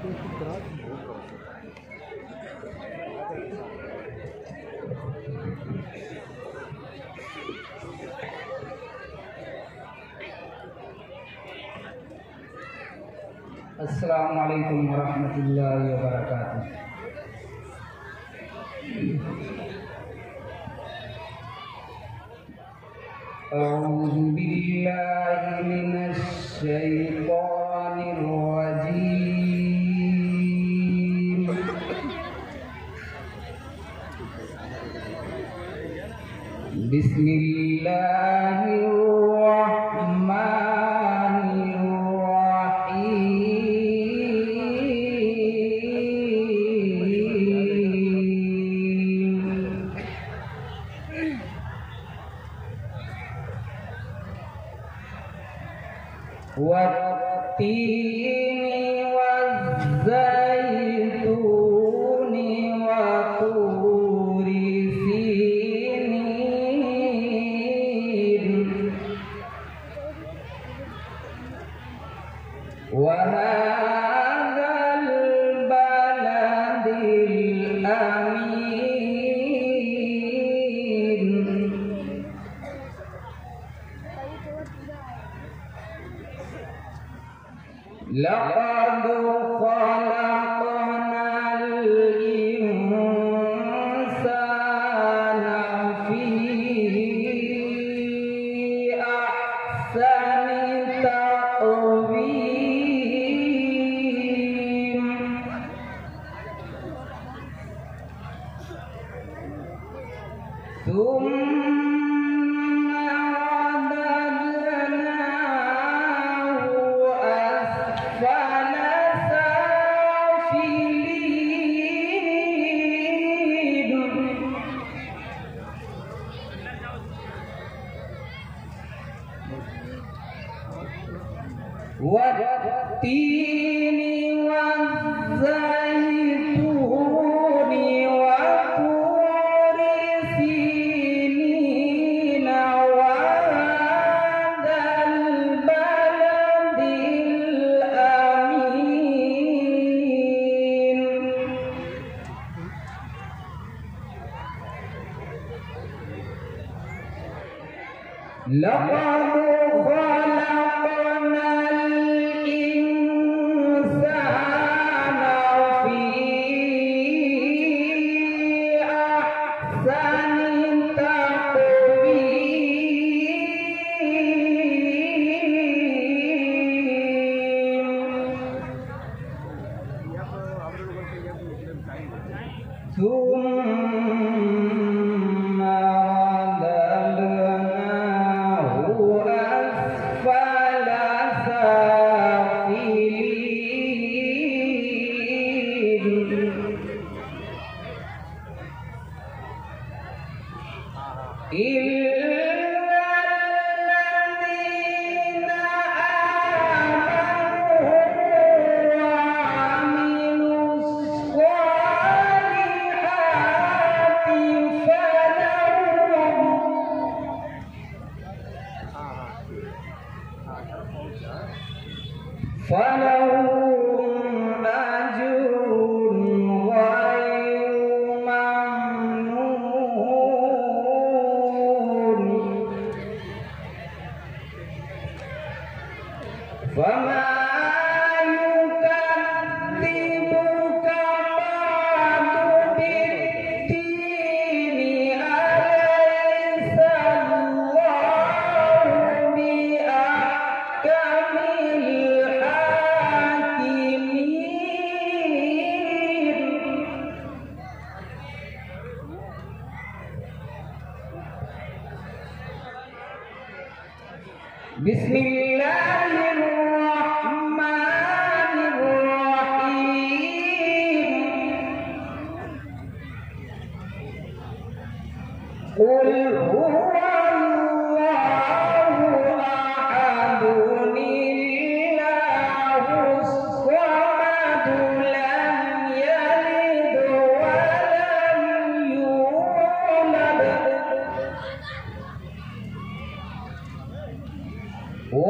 Assalamualaikum warahmatullahi wabarakatuh. A'udzu billahi minasy syaithanir rajim. Wat-tini waz-zaituni wa turi sinin wa hadzal baladil amin. Laqad khalaqnal insana fi ahsani taqwim. Wat-tini waz-zaituni wa turi sinina wa hadzal baladil amin. Laqad falahum ajrun ghairu mamnun. Fama yukadzibuka ba'du bid-dini alaysa Allahu bi'ahkamil Bismillahirrahmanirrahim. Qul huwallahu ahadun, illahus samad, lam yalid wa lam yulad wa